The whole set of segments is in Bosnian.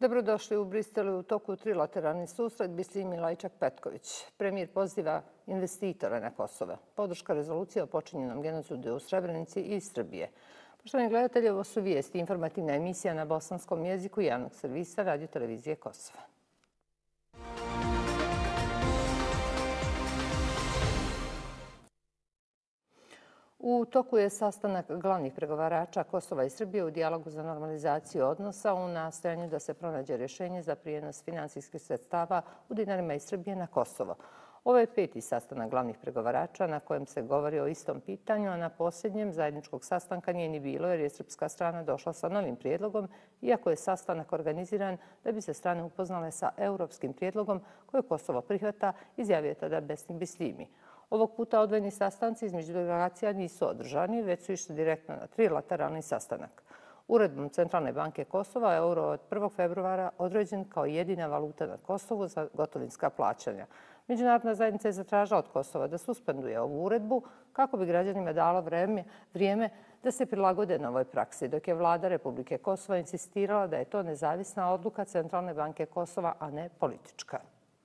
Dobrodošli u Briselu u toku trilateralni susret Bislimi Lajčak-Petković. Premijer poziva investitore na Kosovo. Podrška rezolucije o počinjenom genocidu u Srebrenici i iz Srbije. Poštovani gledatelji, ovo su vijesti, informativna emisija na bosanskom jeziku javnog servisa Radio-televizije Kosova. U toku je sastanak glavnih pregovarača Kosova i Srbije u dijalogu za normalizaciju odnosa u nastojanju da se pronađe rješenje za prijenos financijskih sredstava u dinarima iz Srbije na Kosovo. Ovo je 5. sastanak glavnih pregovarača na kojem se govori o istom pitanju, a na posljednjem zajedničkog sastanka nije ni bilo jer je srpska strana došla sa novim prijedlogom, iako je sastanak organiziran da bi se strane upoznale sa europskim prijedlogom koje Kosovo prihvata, izjavio je tada Besnik Bislimi. Ovog puta odvojeni sastanci između delegacija nisu održani, već su išli direktno na trilateralni sastanak. Uredbom Centralne banke Kosova euro od 1. februara određen kao jedina valuta na Kosovu za gotovinska plaćanja. Međunarodna zajednica je zatražila od Kosova da suspenduje ovu uredbu kako bi građanima dalo vrijeme da se prilagode novoj praksi, dok je vlada Republike Kosova insistirala da je to nezavisna odluka Centralne banke Kosova, a ne politička.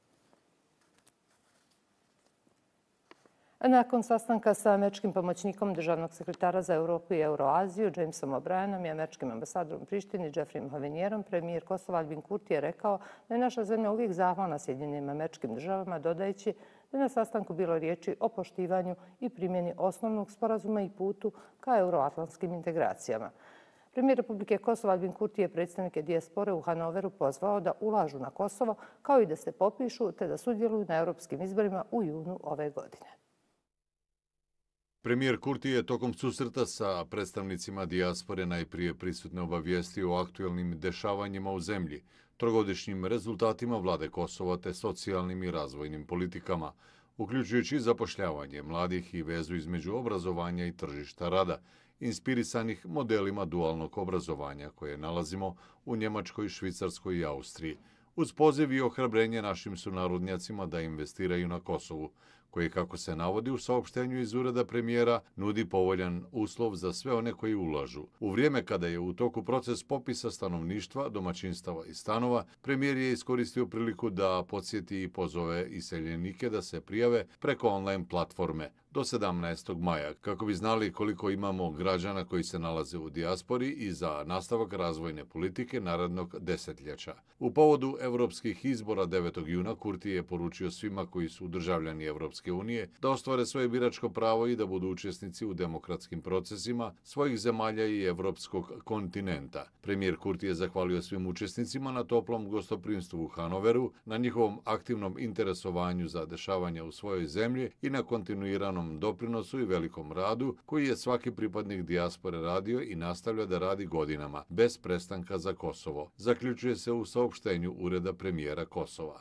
Nakon sastanka sa američkim pomoćnikom državnog sekretara za Europu i Euroaziju Jamesom O'Brienom i američkim ambasadorom Prištini Jeffreyem Hovenijerom, premijer Kosova Albin Kurti je rekao da je naša zemlja uvijek zahvalna Sjedinjenim Američkim Državama, dodajući da je na sastanku bilo riječi o poštivanju i primjeni osnovnog sporazuma i putu ka euroatlantskim integracijama. Premijer Republike Kosova Albin Kurti je predstavnike dijaspore u Hanoveru pozvao da ulažu na Kosovo, kao i da se popišu te da sudjeluju na europskim izborima u junu ove godine. Premijer Kurti je tokom susreta sa predstavnicima dijaspore najprije prisutne obavijestio o aktuelnim dešavanjima u zemlji, trogodišnjim rezultatima vlade Kosova te socijalnim i razvojnim politikama, uključujući zapošljavanje mladih i vezu između obrazovanja i tržišta rada, inspirisanih modelima dualnog obrazovanja koje nalazimo u Njemačkoj, Švicarskoj i Austriji, uz poziv i ohrabrenje našim sunarodnjacima da investiraju na Kosovu, koji, kako se navodi u saopštenju iz ureda premijera, nudi povoljan uslov za sve one koji ulažu. U vrijeme kada je u toku proces popisa stanovništva, domaćinstava i stanova, premijer je iskoristio priliku da podsjeti i pozove iseljenike da se prijave preko online platforme do 17. maja, kako bi znali koliko imamo građana koji se nalaze u dijaspori i za nastavak razvojne politike narednog desetljeća. U povodu evropskih izbora 9. juna Kurti je poručio svima koji su državljani Evropske unije da ostvare svoje biračko pravo i da budu učesnici u demokratskim procesima svojih zemalja i evropskog kontinenta. Premijer Kurti je zahvalio svim učesnicima na toplom gostoprimstvu u Hanoveru, na njihovom aktivnom interesovanju za dešavanja u svojoj zemlji i na kontinuiranom doprinosu i velikom radu koji je svaki pripadnik dijaspore radio i nastavlja da radi godinama, bez prestanka za Kosovo, zaključuje se u saopštenju ureda premijera Kosova.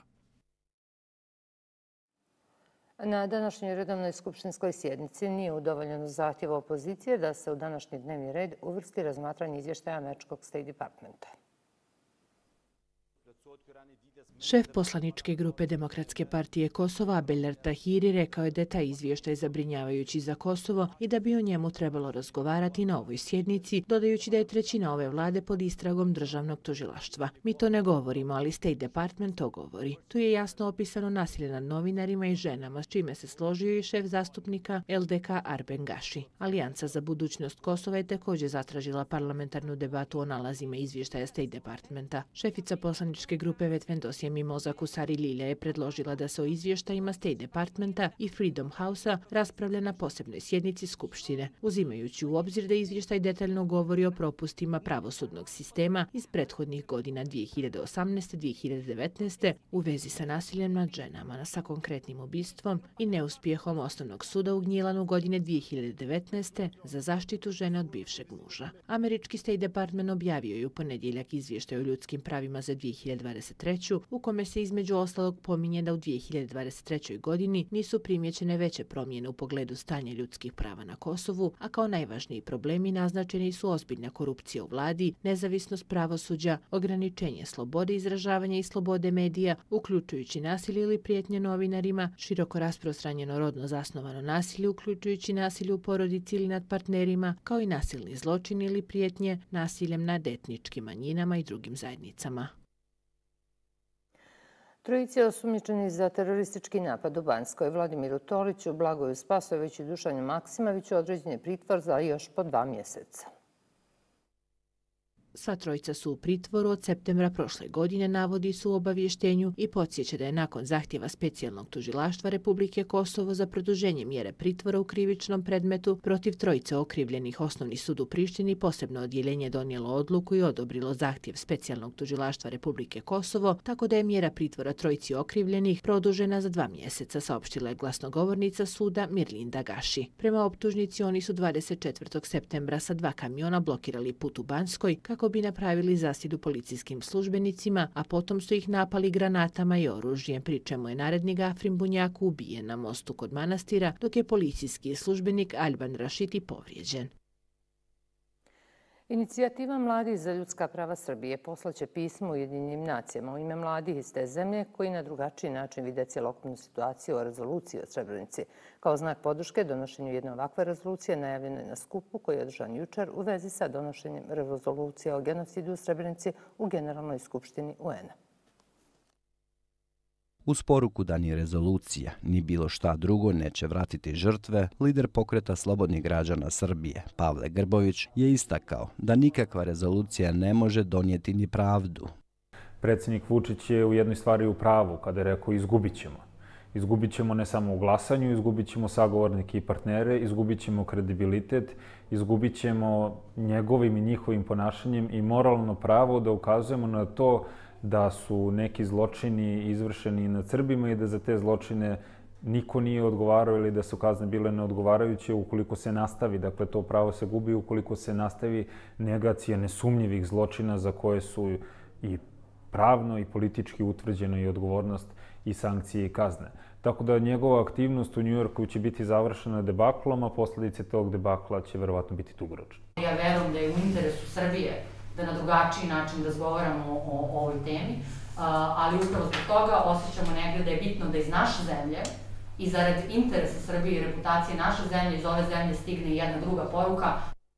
Na današnjoj redovnoj skupštinskoj sjednici nije udovoljeno zahtjevu opozicije da se u današnji dnevni red uvrsti razmatranje izvještaja američkog State Departmenta. Šef poslaničke grupe Demokratske partije Kosova, Beler Tahiri, rekao je da je taj izvještaj zabrinjavajući za Kosovo i da bi o njemu trebalo razgovarati na ovoj sjednici, dodajući da je trećina ove vlade pod istragom državnog tužilaštva. Mi to ne govorimo, ali State Department to govori. Tu je jasno opisano nasilje nad novinarima i ženama, s čime se složio i šef zastupnika LDK Arben Gaši. Alijansa za budućnost Kosova je također zatražila parlamentarnu debatu o nalazima izvještaja State Departmenta. Šefica poslaničke grupe Vetvendosje Mimoza Kusari Lilja je predložila da se o izvještajima State Departmenta i Freedom House-a raspravlja na posebnoj sjednici Skupštine, uzimajući u obzir da izvještaj detaljno govori o propustima pravosudnog sistema iz prethodnih godina 2018-2019 u vezi sa nasiljem nad ženama, sa konkretnim ubistvom i neuspjehom Osnovnog suda u Gnjilanu godine 2019. za zaštitu žene od bivšeg muža. Američki State Department objavio je u ponedjeljak izvještaj o ljudskim pravima za 2023. u kome se između ostalog pominje da u 2023. godini nisu primjećene veće promjene u pogledu stanja ljudskih prava na Kosovu, a kao najvažniji problemi naznačeni su ozbiljna korupcija u vladi, nezavisnost pravosuđa, ograničenje slobode izražavanja i slobode medija, uključujući nasilje ili prijetnje novinarima, široko rasprostranjeno rodno zasnovano nasilje, uključujući nasilje u porodici ili nad partnerima, kao i nasilni zločin ili prijetnje nasiljem nad etničkim manjinama i drugim zajednicama. Trojici osumnjičeni za teroristički napad u Banjskoj, Vladimiru Toliću, Blagoju Spasojeviću i Dušanju Maksimoviću određen je pritvor za još po 2 mjeseca. Sva trojica su u pritvoru od septembra prošle godine, navodi su u obavještenju i podsjeća da je nakon zahtjeva specijalnog tužilaštva Republike Kosovo za produženje mjere pritvora u krivičnom predmetu protiv trojice okrivljenih Osnovni sud u Prištini posebno odjeljenje donijelo odluku i odobrilo zahtjev specijalnog tužilaštva Republike Kosovo, tako da je mjera pritvora trojici okrivljenih produžena za 2 mjeseca, saopštila je glasnogovornica suda Mirlinda Gaši. Prema optužnici oni su 24. septembra sa 2 kamiona blokirali put u Banjskoj kako bi napravili zasjedu policijskim službenicima, a potom su ih napali granatama i oružjem, pri čemu je narednik Afrim Bunjak ubijen na mostu kod manastira, dok je policijski službenik Alban Rašiti povrijeđen. Inicijativa Mladih za ljudska prava Srbije poslaće pismo Ujedinjenim nacijama u ime mladih iz te zemlje koji na drugačiji način vide cjelokupnu situaciju o rezoluciji o Srebrenici. Kao znak podrške donošenju jedne ovakve rezolucije najavljeno je na skupu koji je održan jučer u vezi sa donošenjem rezolucije o genocidu u Srebrenici u Generalnoj skupštini UN-a. Uz poruku da ni rezolucija, ni bilo šta drugo neće vratiti žrtve, lider pokreta Slobodnih građana Srbije, Pavle Grbović, je istakao da nikakva rezolucija ne može donijeti ni pravdu. Predsjednik Vučić je u jednoj stvari u pravu kada je rekao izgubit ćemo. Izgubit ćemo ne samo u glasanju, izgubit ćemo sagovornike i partnere, izgubit ćemo kredibilitet, izgubit ćemo njegovim i njihovim ponašanjem i moralno pravo da ukazujemo na to da su neki zločini izvršeni nad Srbima i da za te zločine niko nije odgovarao ili da su kazne bile neodgovarajuće ukoliko se nastavi. Dakle, to pravo se gubi ukoliko se nastavi negacija nesumnjivih zločina za koje su i pravno i politički utvrđena i odgovornost i sankcije i kazne. Tako da njegova aktivnost u Njujorku će biti završena debaklom, a posljedice tog debakla će verovatno biti dugoročne. Ja verujem da je u interesu Srbije da na drugačiji način razgovaramo o ovoj temi, ali upravo zbog toga osjećamo negdje da je bitno da iz naše zemlje i zarad interesa Srbije i reputacije naše zemlje, iz ove zemlje stigne jedna druga poruka.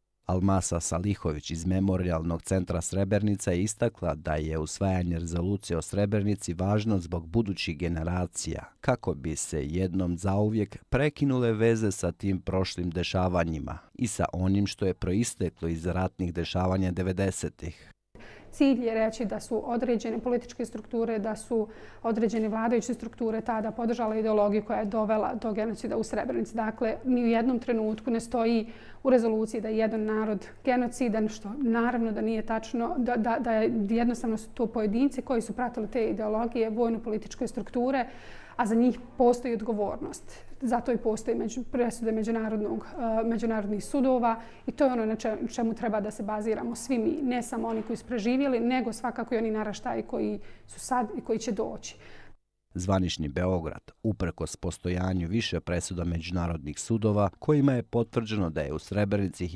Almasa Salihović iz Memorijalnog centra Srebrenica je istakla da je usvajanje rezolucije o Srebrenici važno zbog budućih generacija, kako bi se jednom zauvijek prekinule veze sa tim prošlim dešavanjima i sa onim što je proisteklo iz ratnih dešavanja 90-ih. Cilj je reći da su određene političke strukture, da su određene vladajuće strukture tada podržale ideologiju koja je dovela do genocida u Srebrenici. Dakle, ni u jednom trenutku ne stoji u rezoluciji da je jedan narod genocidan, što naravno da nije tačno, da jednostavno su to pojedinci koji su pratili te ideologije, vojno-političke strukture, a za njih postoji odgovornost. Zato i postoji presude međunarodnih sudova i to je ono na čemu treba da se baziramo svi mi, ne samo oni koji su preživjeli, nego svakako i oni naraštaji koji su sad i koji će doći. Zvanični Beograd, uprkos postojanju više presuda međunarodnih sudova, kojima je potvrđeno da je u Srebrenici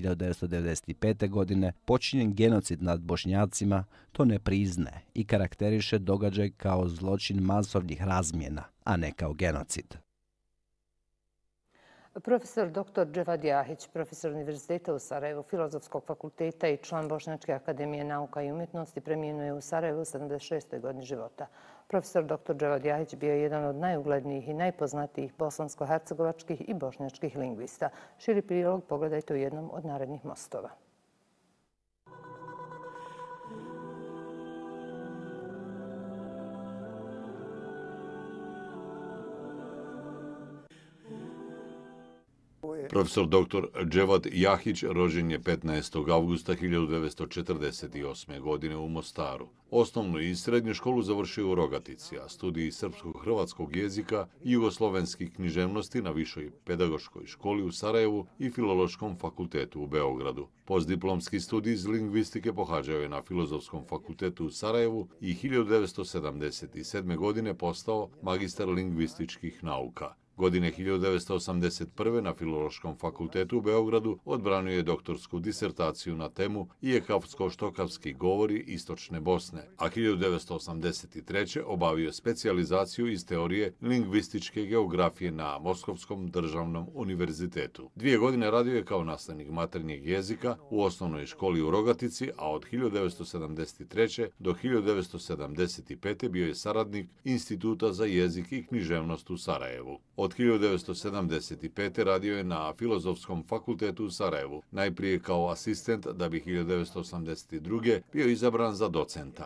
1995. godine počinjen genocid nad Bošnjacima, to ne priznaje i karakteriše događaj kao zločin masovnih razmjena, a ne kao genocid. Profesor dr. Dževad Jahić, profesor Univerziteta u Sarajevu, Filozofskog fakulteta i član Bošnjačke akademije nauka i umjetnosti, preminuo je u Sarajevu u 76. godini života. Profesor dr. Dževad Jahić bio je jedan od najuglednijih i najpoznatijih bosansko-hercegovačkih i bošnjačkih lingvista. Širi prilog pogledajte u jednom od narednih mostova. Profesor dr. Dževad Jahić rođen je 15. avgusta 1948. godine u Mostaru. Osnovnu i srednju školu završio u Rogatici, a studij srpsko-hrvatskog jezika i jugoslovenskih književnosti na Višoj pedagoškoj školi u Sarajevu i Filološkom fakultetu u Beogradu. Postdiplomski studij iz lingvistike pohađao je na Filozofskom fakultetu u Sarajevu i 1977. godine postao magistar lingvističkih nauka. Godine 1981. na Filološkom fakultetu u Beogradu odbranio je doktorsku disertaciju na temu Ijekavsko-štokavski govori Istočne Bosne, a 1983. obavio specijalizaciju iz teorije lingvističke geografije na Moskovskom državnom univerzitetu. 2 godine radio je kao nastavnik maternjeg jezika u osnovnoj školi u Rogatici, a od 1973. do 1975. bio je saradnik Instituta za jezik i književnost u Sarajevu. Od 1975. radio je na Filozofskom fakultetu u Sarajevu, najprije kao asistent, da bi 1982. bio izabran za docenta.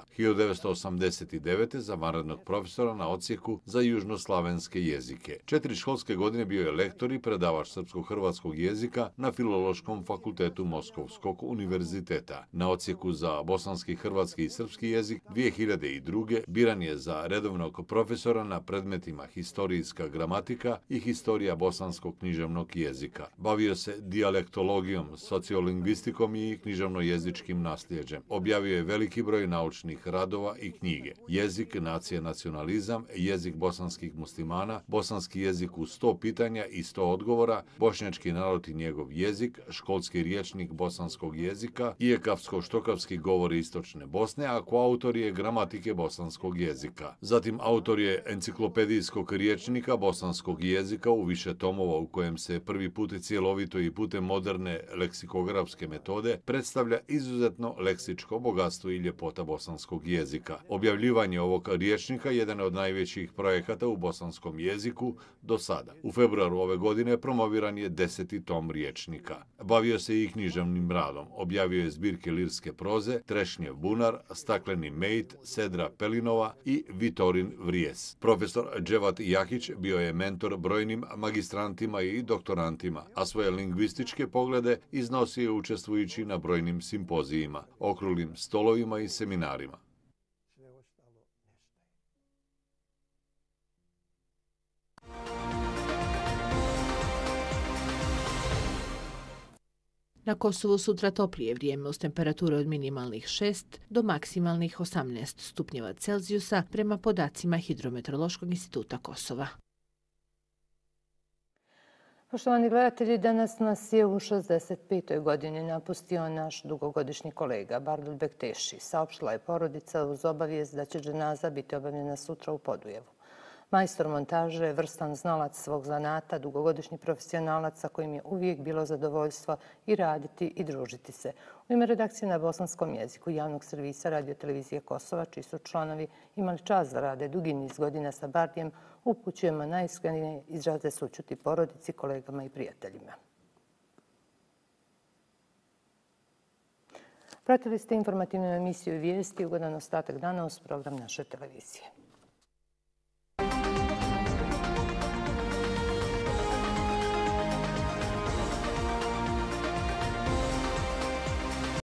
1989. za vanrednog profesora na odsjeku za južnoslavenske jezike. 4 školske godine bio je lektor i predavač srpsko-hrvatskog jezika na Filološkom fakultetu Moskovskog univerziteta. Na odsjeku za bosanski, hrvatski i srpski jezik 2002. biran je za redovnog profesora na predmetima historijska gramatika i historija bosanskog književnog jezika. Bavio se dijalektologijom, sociolingvistikom i književno-jezičkim nasljeđem. Objavio je veliki broj naučnih radova i knjige. Jezik, nacija, nacionalizam, jezik bosanskih muslimana, bosanski jezik u 100 pitanja i 100 odgovora, bošnjački narod i njegov jezik, školski rječnik bosanskog jezika, Ijekavsko-štokavski govori Istočne Bosne, a koautor je gramatike bosanskog jezika. Zatim autor je enciklopedijskog rječnika bosanskog jezika u više tomova, u kojem se prvi put cjelovito i putem moderne leksikografske metode predstavlja izuzetno leksičko bogatstvo i ljepota bosanskog jezika. Objavljivanje ovog rječnika je jedan od najvećih projekata u bosanskom jeziku do sada. U februaru ove godine promoviran je 10. tom rječnika. Bavio se i književnim radom. Objavio je zbirke lirske proze Trešnjev bunar, Stakleni mejt, Sedra Pelinova i Vitorin vrijes. Profesor Dževat Jakić bio je mentor brojnim magistrantima i doktorantima, a svoje lingvističke poglede iznosio je učestvujući na brojnim simpozijima, okruglim stolovima i seminarima. Na Kosovu sutra toplije vrijeme uz temperature od minimalnih 6 do maksimalnih 18 stupnjeva Celzijusa prema podacima Hidrometeorološkog instituta Kosova. Poštovani gledatelji, danas nas je u 65. godini napustio naš dugogodišnji kolega Bardul Bekteši. Saopštila je porodica uz obavijest da će dženaza biti obavljena sutra u Podujevu. Majstor montaže, vrstan znalac svog zanata, dugogodišnji profesionalac sa kojim je uvijek bilo zadovoljstvo i raditi i družiti se. U ime redakcije na bosanskom jeziku javnog servisa Radio-televizije Kosova, čiji su članovi imali čast da rade dugi niz godina sa Bardijem, upućujemo najiskrenije izraze sućuti porodici, kolegama i prijateljima. Pratili ste informativnu emisiju Vijesti, ugodan ostatak dana uz program naše televizije.